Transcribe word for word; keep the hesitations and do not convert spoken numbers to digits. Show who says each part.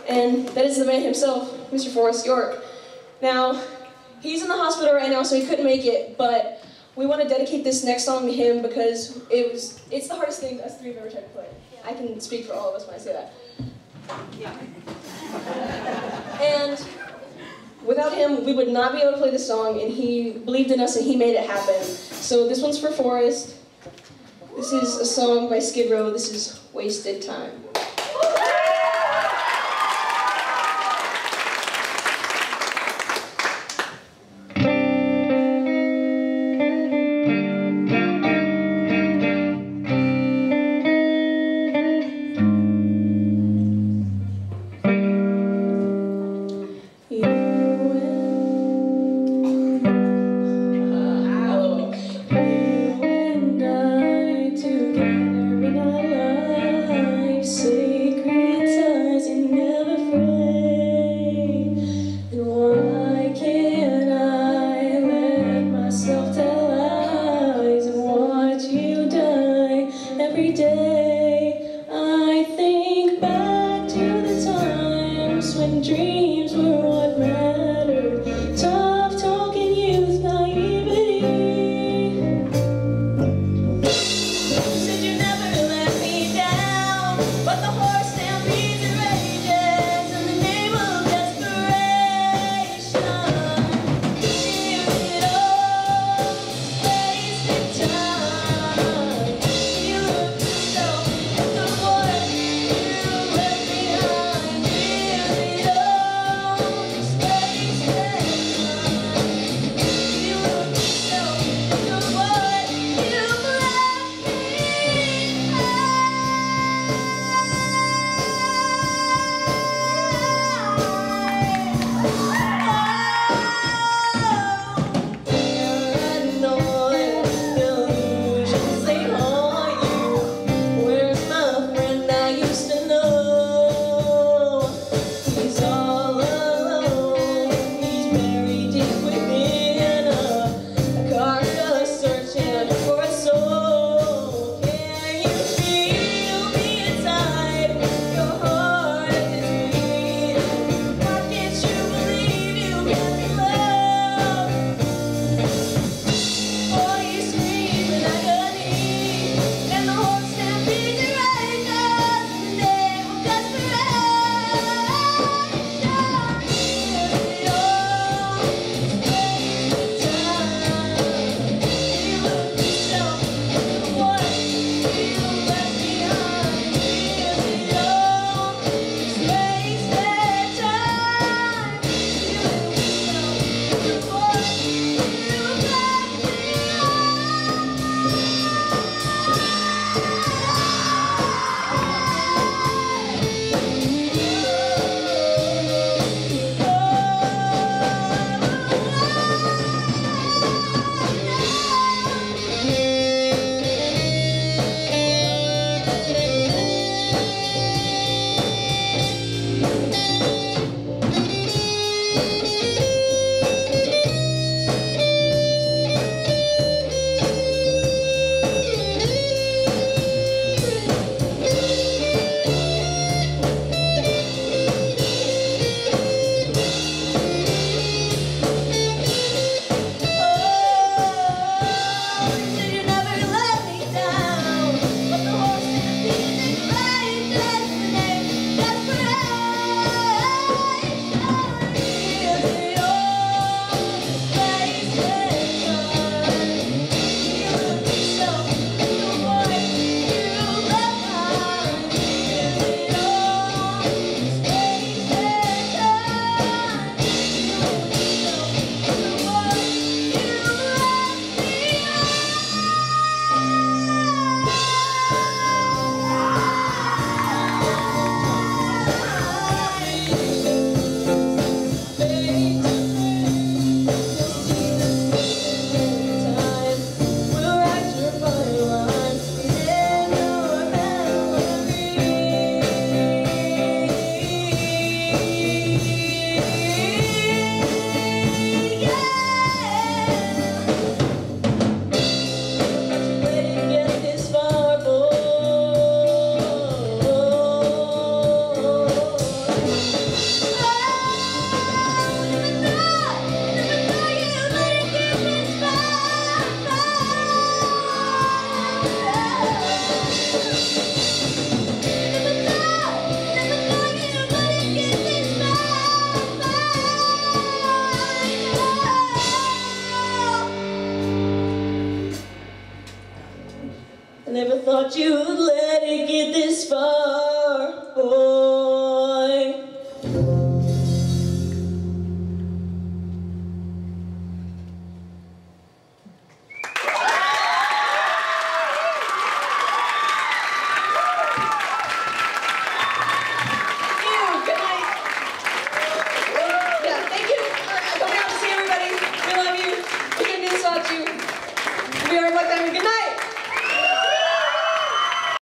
Speaker 1: and that is the man himself, Mister Forrest York. Now, he's in the hospital right now, so he couldn't make it, but we want to dedicate this next song to him because it was, it's the hardest thing us three have ever tried to play. Yeah. I can speak for all of us when I say that. Yeah. And without him, we would not be able to play this song, and he believed in us and he made it happen. So this one's for Forrest. This is a song by Skid Row. This is Wasted Time.
Speaker 2: Dreams were what mattered. Tough talking youth naivety. Said you never let me down, but the horse stampedes and rages in the name of desperation. Give it all, wasted time. You look yourself at the what you left behind. Give it all.
Speaker 1: Good night.